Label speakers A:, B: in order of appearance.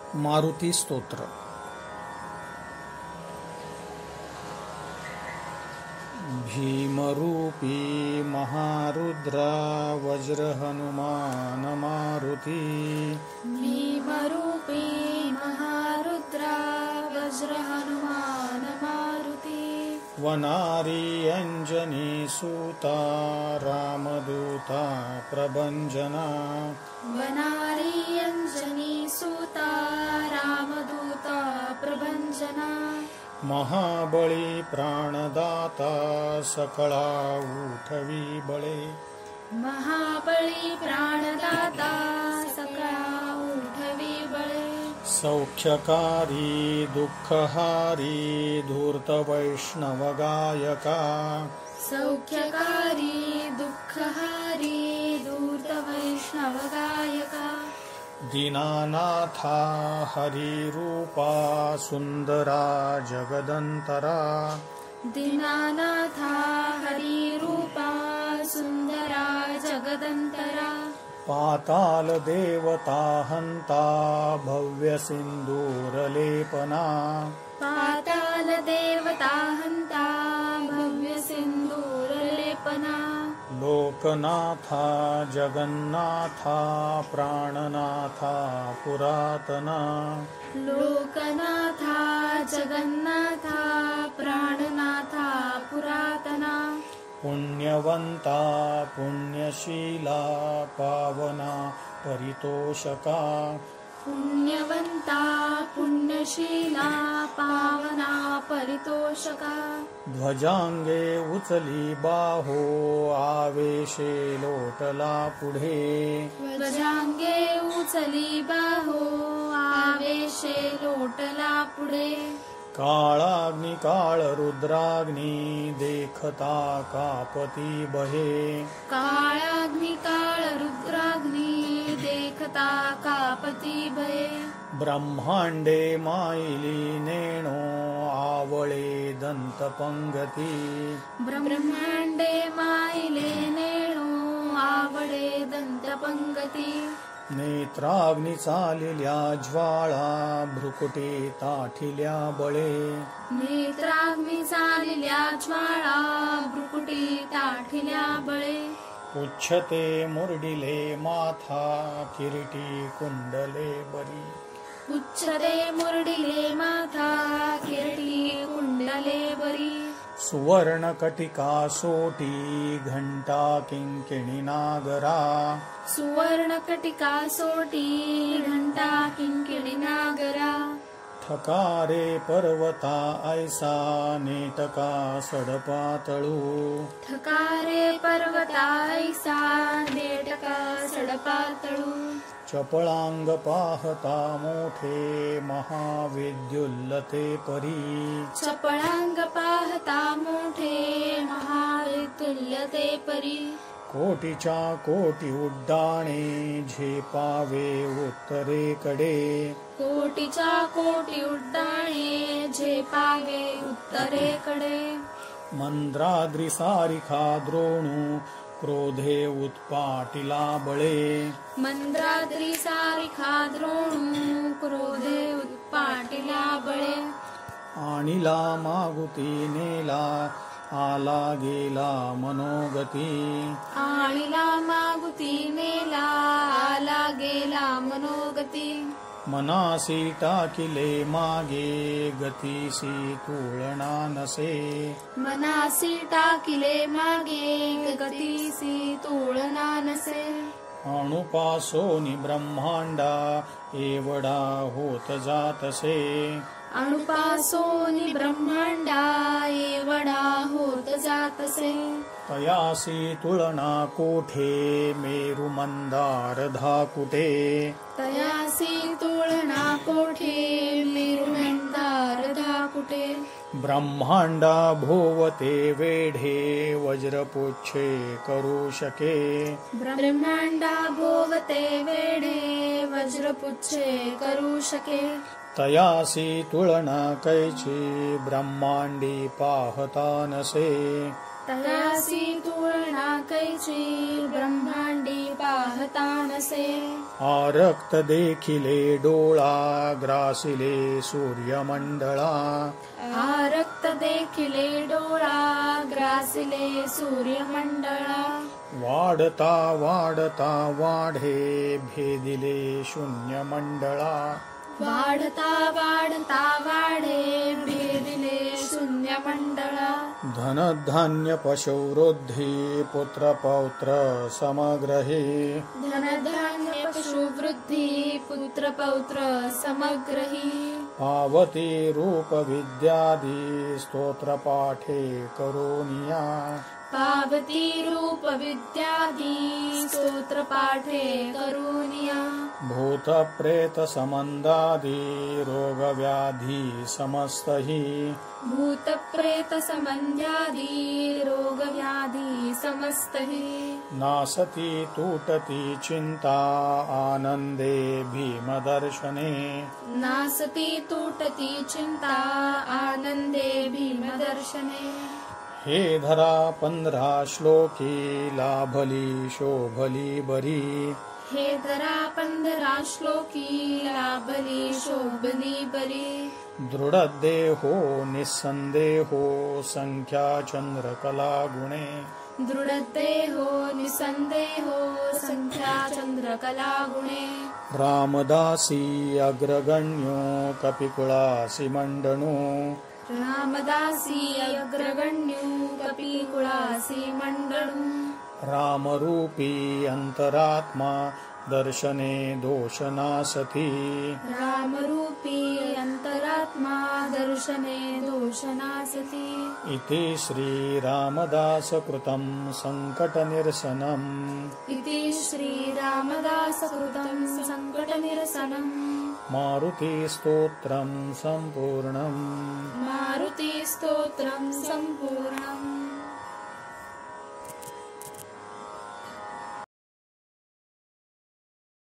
A: मारुती स्तोत्र। भीमरूपी महारुद्रा वज्र हनुमान मारुती।
B: भीमरूपी महारुद्रा वज्र हनुमान मारुती।
A: वनारी अंजनी सूता रामदूता प्रभंजना।
B: वनारी अंजनी सूता रामदूता प्रभंजना।
A: महाबळी प्राणदाता सकळा उठवी बळे।
B: महाबळी प्राणदाता सकळा उठवी बळे।
A: सौख्यकारी दुःखहारी धूर्त वैष्णव गायका।
B: सौख्यकारी दुःखहारी धूर्त वैष्णव गायका।
A: दीनानाथा हरिरूपा सुंदरा जगदंतरा।
B: दीनानाथा हरिरूपा सुंदरा जगदंतरा।
A: पाताल देवता हंता भव्य सिंदूरलेपना।
B: पाताल देवता हंता भव्य सिंदूरलेपना।
A: लोकनाथा जगन्नाथा प्राणनाथा पुरातना।
B: लोकनाथा जगन्नाथा प्राणनाथा पुरातना।
A: पुण्यवंता पुण्यशीला पावना परितोषका।
B: पुण्यवंता पुण्यशीला पावना परितोषका।
A: ध्वजांगे उचली बाहो आवेशे लोटला पुढे।
B: ध्वजांगे उचली बाहो आवेशे लोटला पुढे।
A: काळाग्नि काळ रुद्राग्नि देखता कापती बहे।
B: काळाग्नि काळ रुद्राग्नि देखता कापती भये।
A: ब्रह्मांडे माईली नेणो आवळे दंतपंगती।
B: ब्रह्मांडे माईले नेणो आवळे दंतपंगती।
A: नेत्राग्नि चालिल्या ज्वाळा भ्रुकुटे ताठिल्या बळे।
B: नेत्राग्नि चालिल्या ज्वाळा भ्रुकुटी ताठिल्या बळे।
A: उच्छते मुरडिले माथा किरीटी कुंडले बरी।
B: उच्छते मुरडिले माथा किरीटी कुंडले बरी।
A: सुवर्ण कटिका सोटी घंटा किंकिणी नागरा।
B: सुवर्ण कटिका सोटी घंटा किंकिणी नागरा।
A: ठकारे पर्वता ऐसा नेटका सडपातळू।
B: ठकारे पर्वता ऐसा नेटका सडपातळू।
A: चपळांग पाहता मोठे महाविद्युल्लते परी।
B: चपळांग पाहता मोठे महाविद्युल्लते परी।
A: कोटीच्या कोटी उड्डाणे झेपावे उत्तरेकडे।
B: कोटीच्या कोटी उड्डाणे झेपावे उत्तरेकडे।
A: मंद्राद्री सारिखा द्रोणू क्रोधे उत्पाटिला बळे।
B: मंद्राद्री सारिखा द्रोणू क्रोधे उत्पाटिला बळे।
A: आणिला मागुती नेला आला गेला मनोगती।
B: आणिला मागुती नेला आला गेला मनोगती।
A: मनासी टाकिले मागे गतीसी तुळना नसे।
B: मनासी टाकिले मागे गतीसी तुळना नसे।
A: अणुपासोनी ब्रह्मांडा एवढा होत जातसे।
B: अणुपासोनी ब्रह्मांडा एवढा होत जातसे।
A: तयासी तुळना कोठे मेरु मंदार धाकुटे।
B: तयासी तुळना कोठे मेरु मंदार धाकुटे।
A: ब्रह्मांडा भोवते वेढे वज्रपुच्छे करू शके।
B: ब्रह्मांडा भोवते वेढे वज्रपुच्छे करू शके।
A: तयासी तुळना कैची ब्रह्मांडी पाहता नसे।
B: तयासी तुलना कैची ब्रह्मांडी पाहता नसे
A: आरक्त देखिले डोळा ग्रासिले सूर्यमंडळा
B: आरक्त देखिले डोळा ग्रासिले सूर्यमंडळा
A: वाढता वाढता वाढे भेदिले शून्यमंडळा
B: वाढता वाढता वाढे भेदिले शून्यमंडळा
A: धनधान्य पशुवृद्धी पुत्रपौत्र समग्रहे
B: धनधान्य पशुवृद्धी पुत्रपौत्र समग्रही
A: पावती रूप विद्यादि स्तोत्रपाठे करोनिया
B: पावती रूप विद्यादि स्तोत्र पाठे करोनिया
A: भूत प्रेत समंदादि रोग व्याधि समस्तहि
B: भूत प्रेत संबंध्यादि रोग व्याधि समस्तहि
A: नासती तूटती चिंता आनंदे भीमदर्शने
B: नासती तूटती चिंता आनंदे भीमदर्शने
A: हे धरा 15 श्लोकी लाभली शोभली बरी
B: हे धरा 15 श्लोकी लाभली शोभली बरी
A: दृढदेहो निस्संदेहो संख्या चंद्रकला गुणे
B: दृढदेहो निसंदेहो संख्या चंद्रकला गुणे
A: रामदासी अग्रगण्यो कपिकुलासी मंडनो
B: रामदासी अग्रगण्यो कपिकुलासी मंडनु
A: रामरूपी अंतरात्मा दर्शने दोषनासती
B: रामरूपी अंतरात्मा दर्शने दोषनासती
A: इति श्री रामदास कृतं संकटनिरसनम्
B: इति श्री रामदास कृतं संकटनिरसनम्
A: मारुति स्तोत्रं सम्पूर्णम्
B: मारुति स्तोत्रं सम्पूर्णम्